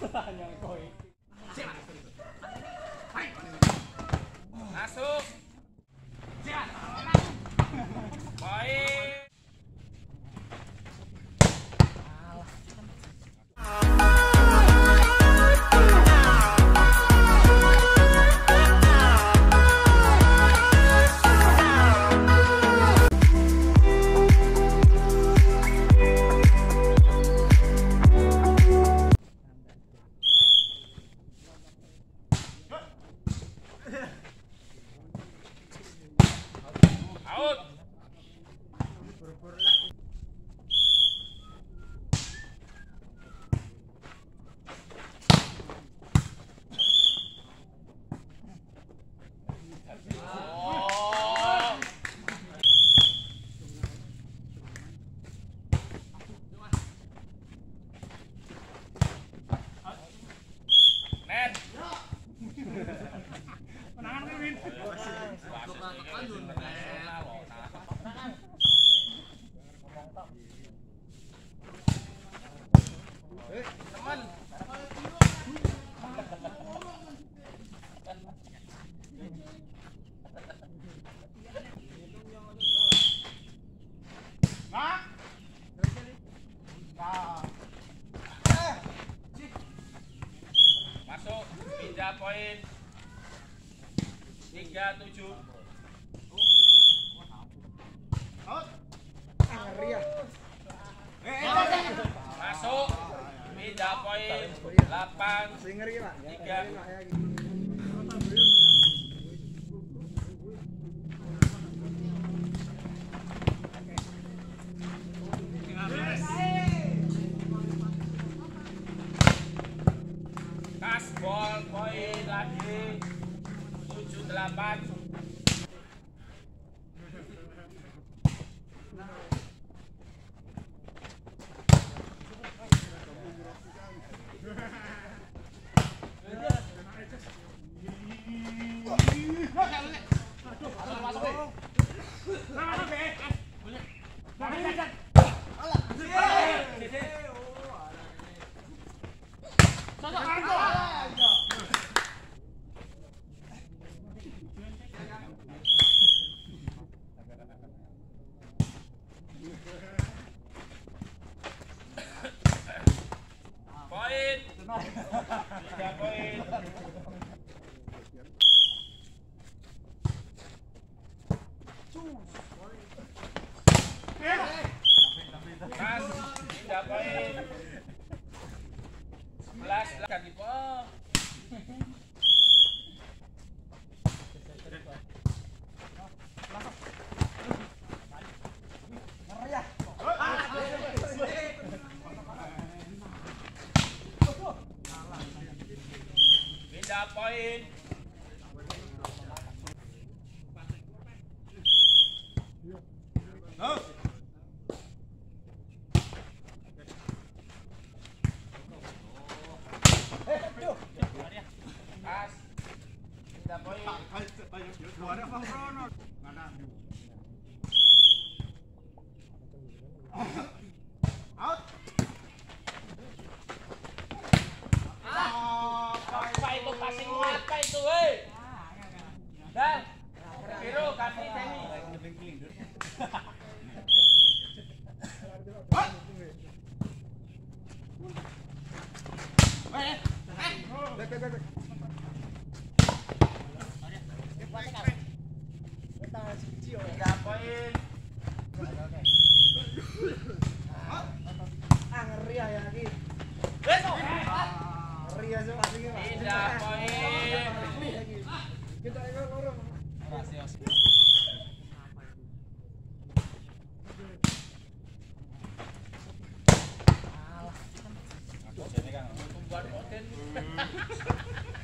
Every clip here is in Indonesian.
Masuk. Baik. Out. Oh. Net. Menangan Win. Teman. Masuk, pindah poin 37. Masuk, pindah poin 83. Kasbol poin lagi 78. Poin 3 poin. Mas, 3 poin. 11 kan di bawah. Pindah poin. Pas. Pindah poin. Apa itu passing apa itu, hei? Dan biru kasih Denny. Tiga poin. Tiga poin.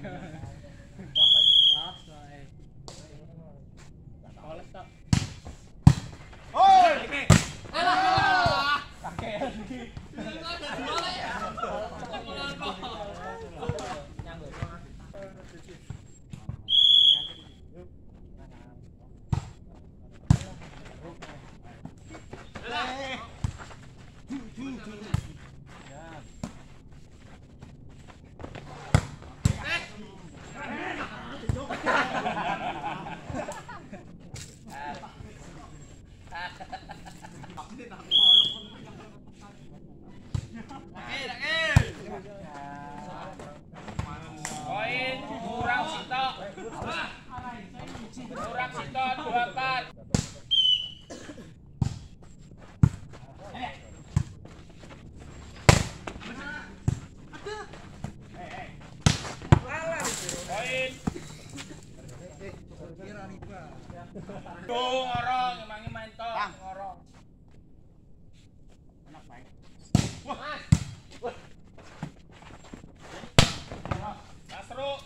Poin kurang sitok. Kurang sitok 24. Poin. Tuh ngorong, emangnya main tok ngorong. Masruk.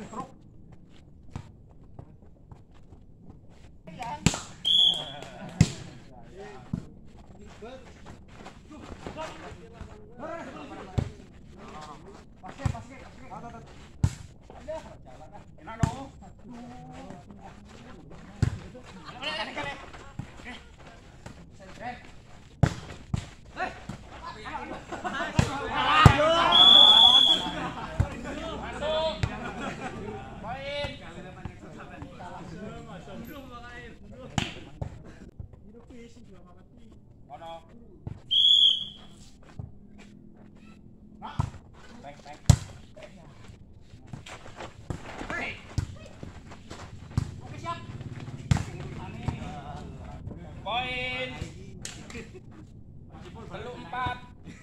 Ono. Poin. Belum 4.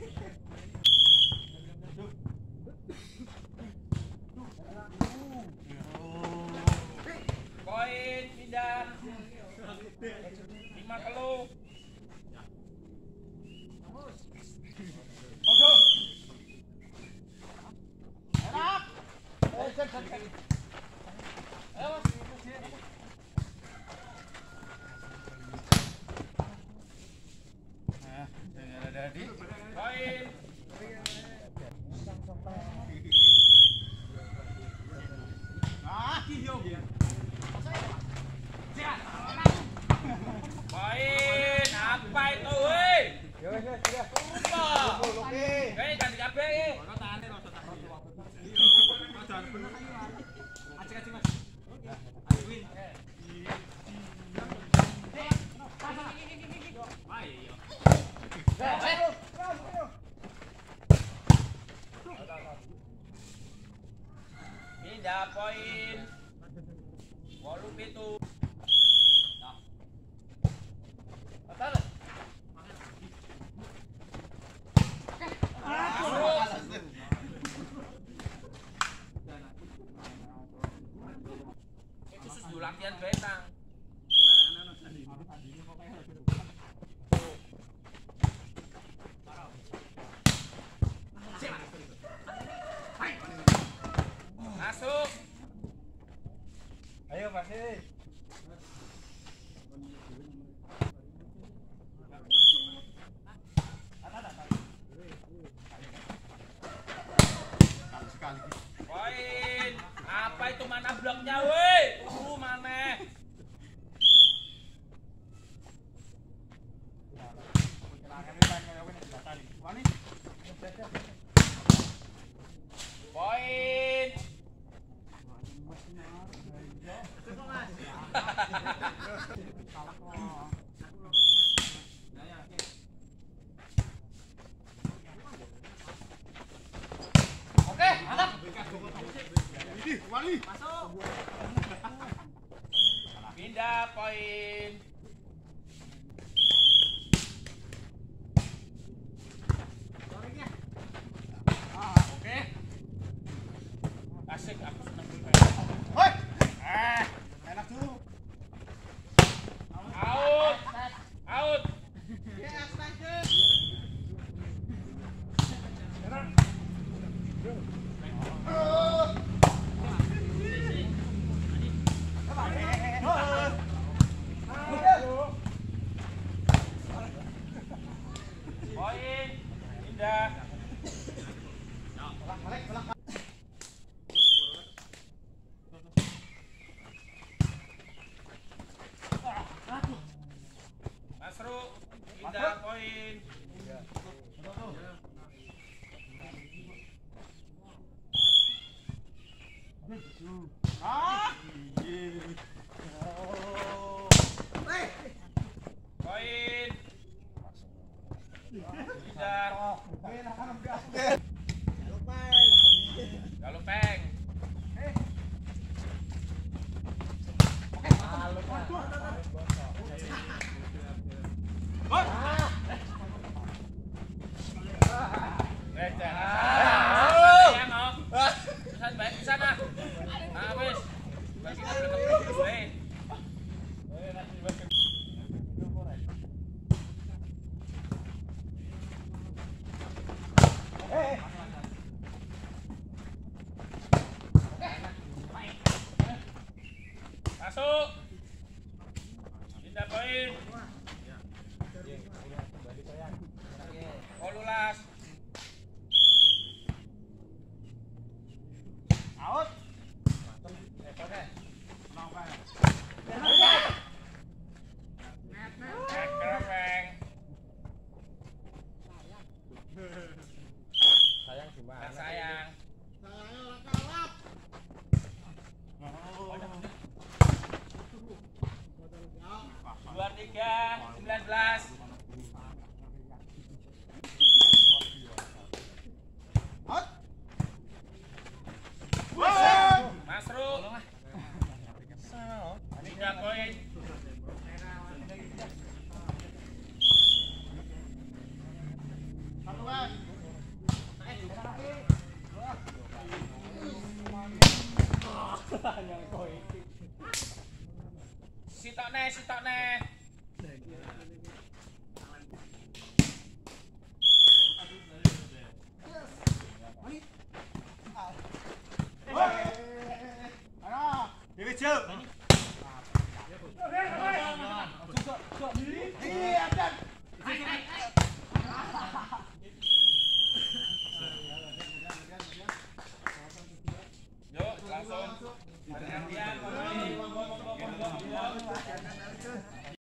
Poin pindah. 5 kelu. Poin. Poin. Apa itu, weh? Ganti kabeh. Pindah poin. 87. Betul. Khusus dulu latihan benang. Masuk. Ayo masih. Poin. Apa itu mana bloknya, woi? Mana? Poin. Oke, mantap. Masuk. Pindah poin. Oke. Asik, aku senang dulu. Hoi. Enak dulu. Out. Out. Poin. Tidak. Galupeng. Masuk. Pindah poin. Kolulas. Out. Sayang gimana? Sayang. Dua 3 19. Masru. 3 poin. Sitokne. Dewi Cil. Yuk, langsung. Perhatian.